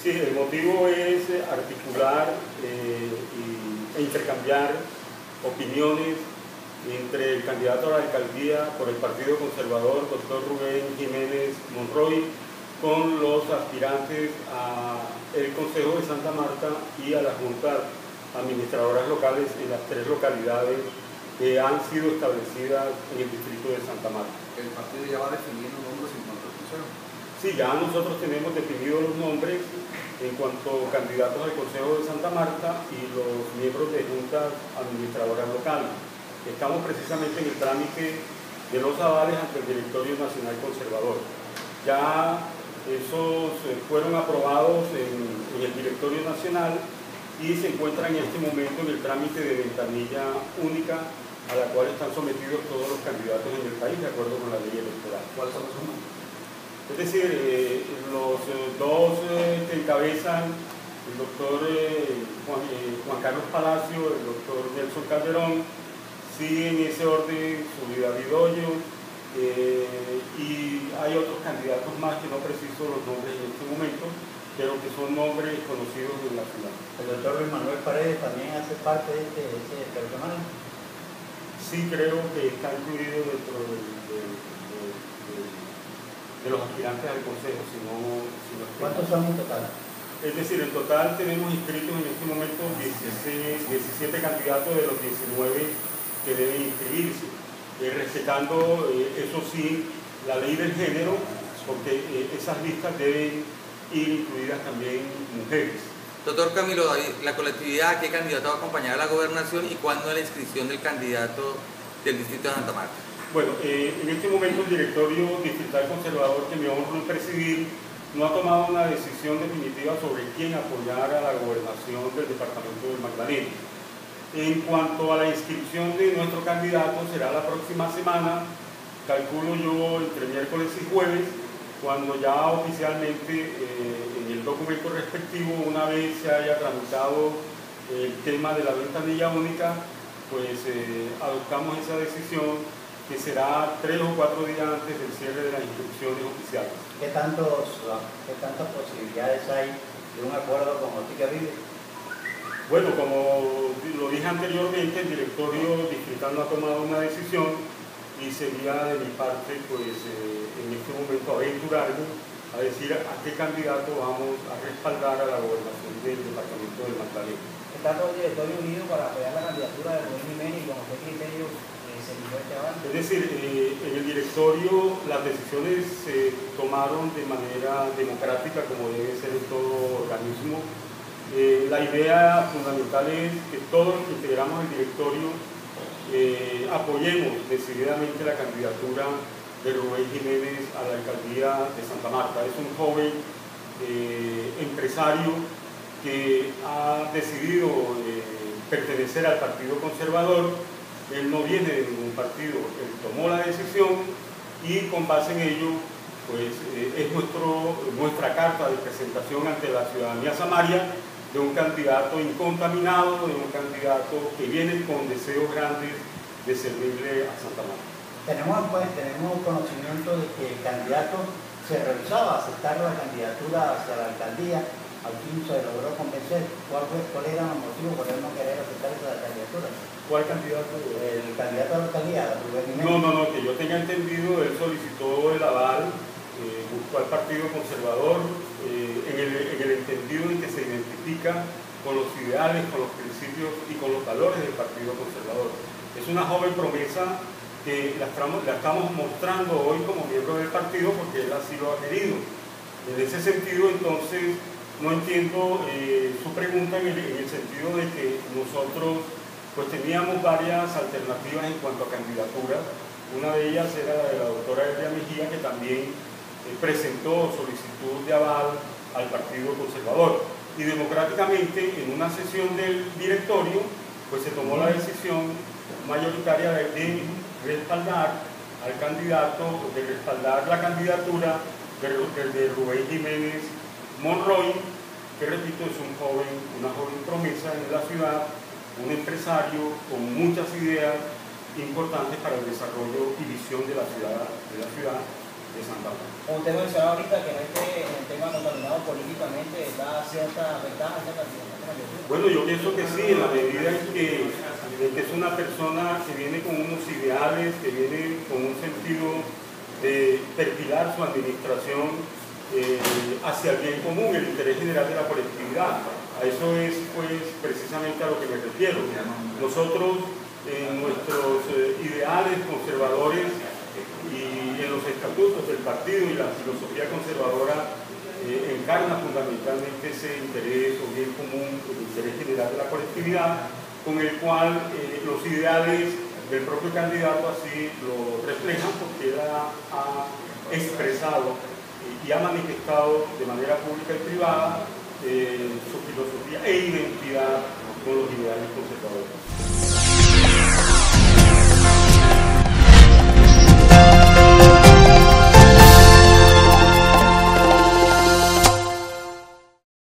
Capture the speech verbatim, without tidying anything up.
Sí, el motivo es articular eh, y, e intercambiar opiniones entre el candidato a la alcaldía por el Partido Conservador, doctor Rubén Jiménez Monroy, con los aspirantes al Consejo de Santa Marta y a las juntas administradoras locales en las tres localidades que han sido establecidas en el distrito de Santa Marta. ¿El partido ya va definiendo nombres en cuanto al Consejo? Sí, ya nosotros tenemos definidos los nombres en cuanto a candidatos al Consejo de Santa Marta y los miembros de juntas administradoras locales. Estamos precisamente en el trámite de los avales ante el Directorio Nacional Conservador. Ya esos fueron aprobados en, en el Directorio Nacional y se encuentran en este momento en el trámite de ventanilla única a la cual están sometidos todos los candidatos en el país de acuerdo con la ley electoral. ¿Cuáles son los nombres? Es decir, eh, los eh, dos eh, que encabezan, el doctor eh, Juan, eh, Juan Carlos Palacio, el doctor Nelson Calderón, sigue en ese orden Zulida Vidoyo, eh, y hay otros candidatos más que no preciso los nombres en este momento, pero que son nombres conocidos en la ciudad. ¿El doctor Luis Manuel Paredes también hace parte de este, de este personal? Sí, creo que está incluido dentro de, de, de, de, de los aspirantes al Consejo. Si no, si no ¿Cuántos son en total? Es decir, en total tenemos inscritos en este momento dieciséis, diecisiete candidatos de los diecinueve que deben inscribirse, eh, respetando, eh, eso sí, la ley del género, porque eh, esas listas deben ir incluidas también mujeres. Doctor Camilo David, ¿la colectividad a qué candidato va a acompañar a la gobernación y cuándo es la inscripción del candidato del distrito de Santa Marta? Bueno, eh, en este momento el directorio distrital conservador que me honro en presidir no ha tomado una decisión definitiva sobre quién apoyar a la gobernación del departamento del Magdalena. En cuanto a la inscripción de nuestro candidato, será la próxima semana, calculo yo entre miércoles y jueves, cuando ya oficialmente eh, en el documento respectivo, una vez se haya tramitado el tema de la ventanilla única, pues eh, adoptamos esa decisión que será tres o cuatro días antes del cierre de las inscripciones oficiales. ¿Qué, tantos, qué tantas posibilidades hay de un acuerdo con Otica Vive? Bueno, como lo dije anteriormente, el directorio distrital no ha tomado una decisión y sería de mi parte, pues, eh, en este momento aventurarme a decir a qué candidato vamos a respaldar a la gobernación del departamento del Magdalena. ¿Está todo el directorio unido para apoyar la candidatura de Rubén Jiménez y con qué criterio eh, se eligió este avance? Es decir, eh, en el directorio las decisiones se tomaron de manera democrática, como debe ser en todo organismo. Eh, la idea fundamental es que todos los que integramos el directorio eh, apoyemos decididamente la candidatura de Rubén Jiménez a la alcaldía de Santa Marta. Es un joven eh, empresario que ha decidido eh, pertenecer al Partido Conservador. Él no viene de ningún partido, él tomó la decisión y con base en ello pues, eh, es nuestro, nuestra carta de presentación ante la ciudadanía samaria de un candidato incontaminado, de un candidato que viene con deseos grandes de servirle a Santa Marta. Tenemos, pues, tenemos conocimiento de que el candidato se rehusaba a aceptar la candidatura hacia la alcaldía, al fin se logró convencer. ¿Cuál, fue, cuál era el motivo por él no querer aceptar esa candidatura? ¿Cuál candidato? El candidato a la alcaldía, Rubén Jiménez. No, no, no, que yo tenga entendido, él solicitó el aval, eh, buscó al Partido Conservador, eh, en, el, en el entendido en que se identifica con los ideales, con los principios y con los valores del Partido Conservador. Es una joven promesa que la estamos, la estamos mostrando hoy como miembro del partido porque él así lo ha querido. En ese sentido, entonces, no entiendo eh, su pregunta en el, en el sentido de que nosotros pues teníamos varias alternativas en cuanto a candidaturas. Una de ellas era la de la doctora Elia Mejía, que también eh, presentó solicitud de aval al Partido Conservador. Y democráticamente, en una sesión del directorio, pues se tomó la decisión mayoritaria de, de respaldar al candidato, de respaldar la candidatura de, de, de Rubén Jiménez Monroy, que repito, es un joven, una joven promesa en la ciudad, un empresario con muchas ideas importantes para el desarrollo y visión de la ciudad, de la ciudad de Santa Marta. Como usted mencionaba ahorita, que no esté en el tema contaminado políticamente, ¿da cierta ventaja esta candidatura? Bueno, yo pienso que sí, en la medida en que, en que es una persona que viene con unos ideales, que viene con un sentido de perfilar su administración eh, hacia el bien común, el interés general de la colectividad. A eso es pues precisamente a lo que me refiero. Nosotros en nuestros eh, ideales conservadores y en los estatutos del partido y la filosofía conservadora eh, encarna fundamentalmente ese interés o bien común, el interés general de la colectividad, con el cual eh, los ideales del propio candidato así lo reflejan, porque él ha, ha expresado y ha manifestado de manera pública y privada eh, su filosofía e identidad con los ideales conservadores.